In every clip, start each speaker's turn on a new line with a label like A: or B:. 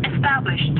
A: not established.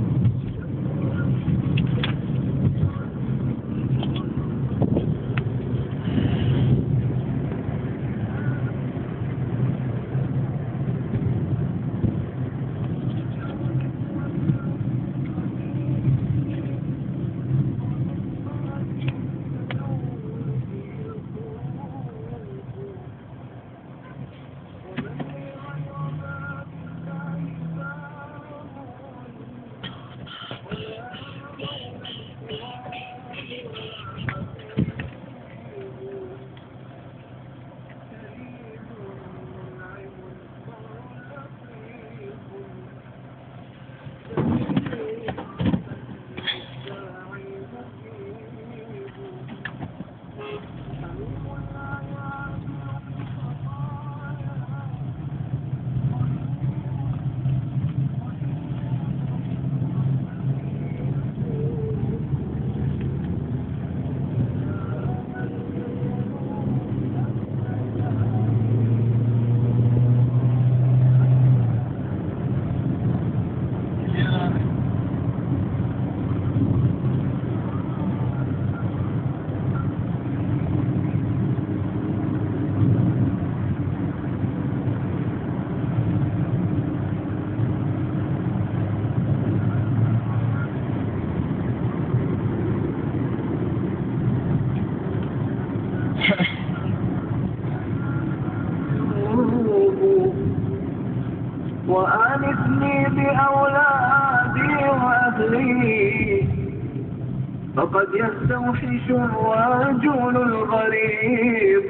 B: وآنسني بأولادي وأهلي، فقد يستوحش الرجل الغريب،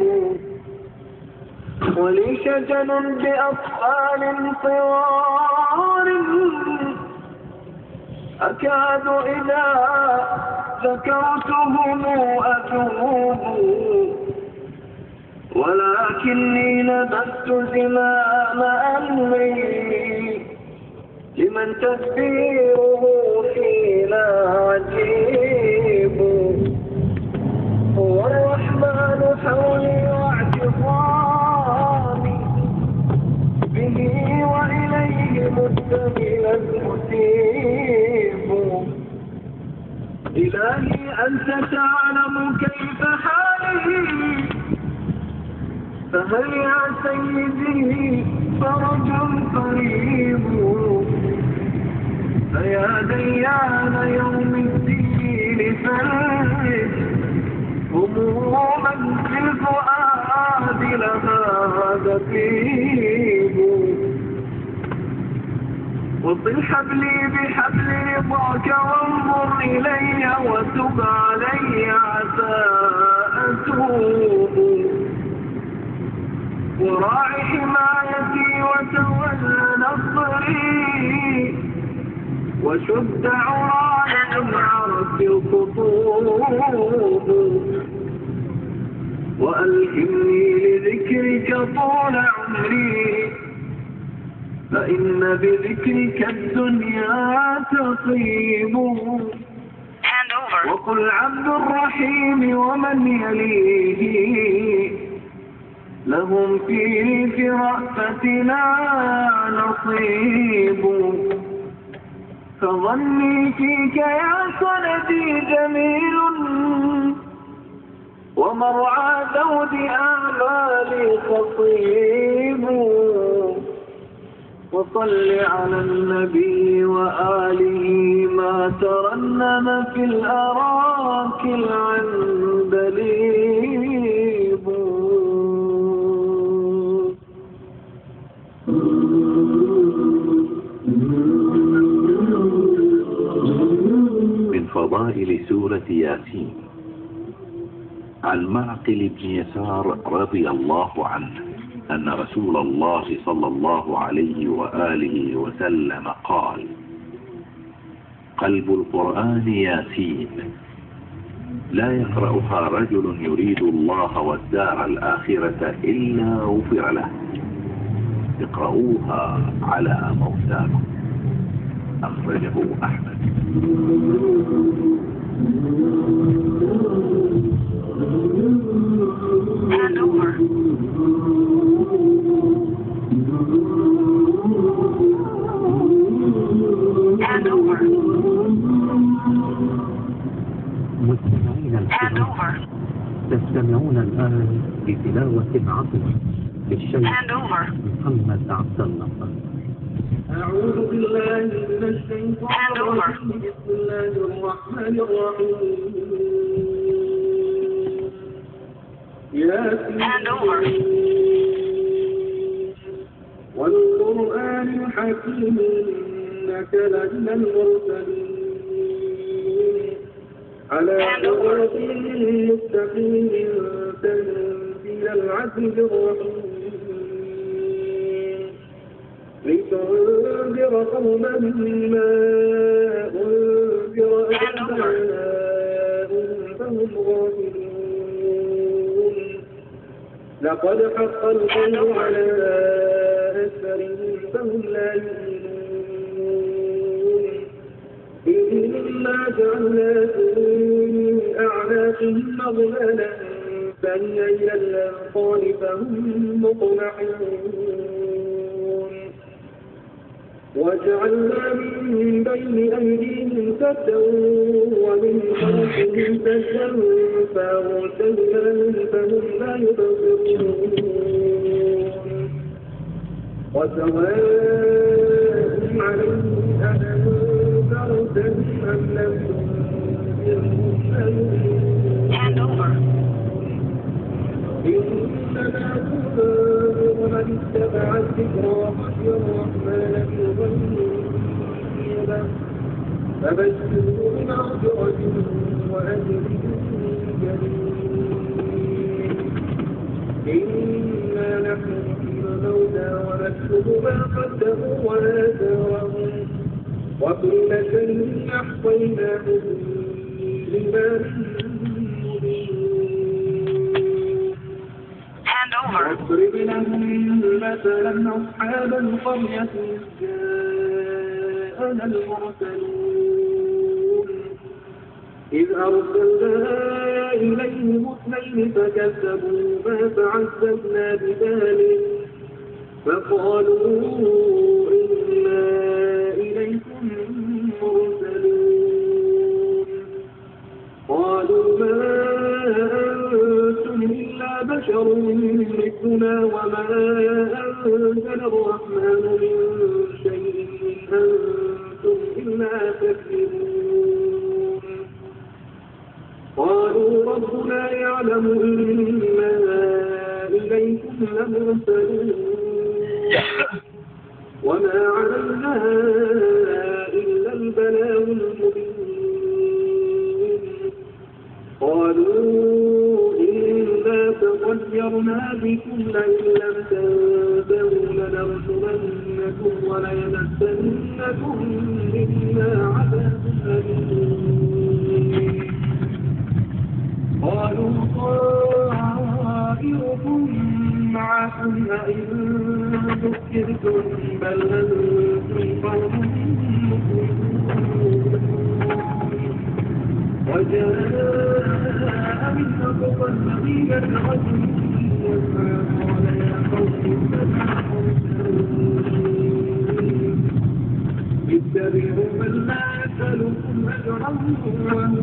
B: ولي شجن بأطفال صغار، أكاد إذا ذكرتهم أتوب، ولكني لبست زمام أمري لمن تدبيره فينا عجيب. هو الرحمن حولي واعتصامي به، وإليه مستميلا مسيب. إلهي أنت تعلم كيف حالي، فهل يا سيدي فرج قريب؟ فيا ديان يوم الدين فرج هموما في الفؤاد لها دبيب. وصل حبلي بحبل رضاك وانظر إلي وتب علي عسى أتوب. وراعي حمايتي وتولى نصري، وشد عرايا عرف الخطوب. وألهمني لذكرك طول عمري، فإن بذكرك الدنيا تطيب. وقل عبد الرحيم ومن يليه، لهم في رأفتنا نصيب. فظني فيك يا صندي جميل، ومرعى ذود أعمالي خصيب. وصل على النبي وآله ما ترنم في الأراك العندليب.
C: من فضائل سورة ياسين عن معقل بن يسار رضي الله عنه أن رسول الله صلى الله عليه وآله وسلم قال: قلب القرآن ياسين، لا يقرأها رجل يريد الله والدار الآخرة إلا غفر له. اقرأوها على موتاكم. أخرجه أحمد.
A: Hand over. مستمعين الكرام، تستمعون الآن لتلاوة عطرة للشيخ محمد عبد الله.
B: أعوذ بالله من الشيطان الرجيم. بسم الله الرحمن الرحيم. ياسين والقرآن الحكيم إنك لمن المرسلين على صراط مستقيم تنزيل العزيز الرحيم لتنذر قوما ما أنذر آباؤهم فهم غافلون لقد حق القول على أكثرهم فهم لا يؤمنون إنا جعلنا في أعناقهم أغلالا فهي إلى الأذقان فهم مقمحون وجعلنا من بين أيديهم سدا ومن خلفهم سدا فأغشيناهم فهم لا يبصرون وسواء عليهم أأنذرتهم أم لم تنذرهم لا يؤمنون إنما تنذر من اتبع الذكر وخشي الرحمن بالغيب فبشره بمغفرة وأجر كريم إنا نحن نحيي الموتى ونكتب ما قدموا وآثارهم وكل شيء أحصيناه في إمام مبين واضرب لهم مثلا أصحاب القرية إذ جاءنا المرسلون إذ أرسلنا إليهم اثنين فكذبوهما فعززنا بثالث فقالوا إنا إليكم مرسلون قالوا ما أنتم إلا بشر مثلنا وما أنزل الرحمن من شيء أنتم إلا تكذبون قالوا ربنا يعلم إنا إليكم لمرسلون وما علينا إلا البلاغ المبين قالوا إنا تطيرنا بكم لئن لم تنتهوا لنرجمنكم وليمسنكم منا عذاب أليم قالوا طائركم معكم أئن ذكرتم بل أنتم قوم مسلمون وجاء من أقصى المدينة رجل يسعى قال يا قوم اتبعوا اتبعوا من لا يسألكم أجرا وهم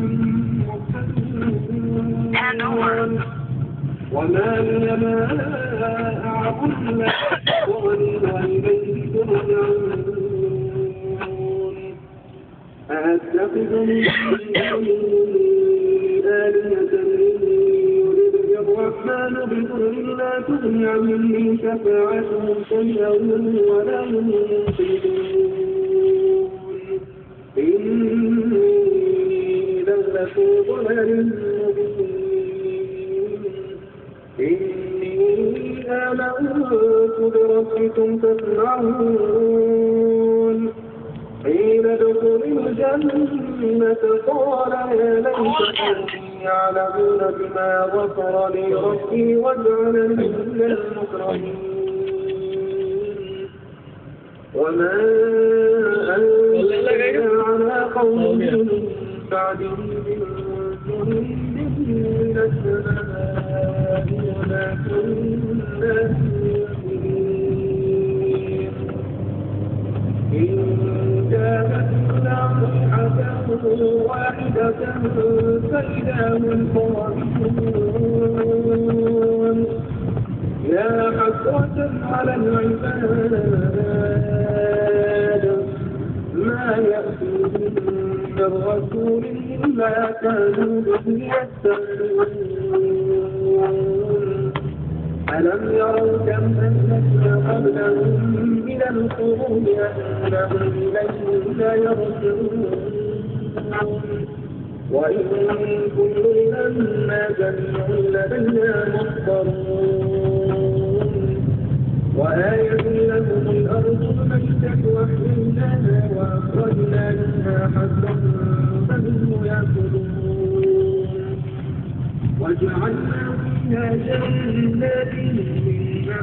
B: مهتدون وما لي لا أعبد الله وإلى إليه ترجعون أأتخذ من دونه آلهة يردني الرحمن بضر لا تغني عني شفاعتهم شيئا ولا ينقذون إني إذا لفي ضلال مبين إني آمنت بربكم فاسمعون قيل ادخلوا الجنة قال يا ليت قومي يعلمون بما غفر لي ربي واجعلني من المكرمين وما أنزلنا على قومه من بعده من جند من السماء وما كنا منزلين إن كانت إلا واحدة فإذا هم خامدون يا حسرة على العباد ما يأتيهم من رسول إلا كانوا به يستهزئون ألم يروا كم أهلكنا قبلهم من القرون أنهم إليهم لا يرجعون وإن كل لما جميع لدينا محضرون وآية لهم الأرض الميتة وأحييناها وأخرجنا منها حبا فمنه يأكلون وجعلنا فيها جنات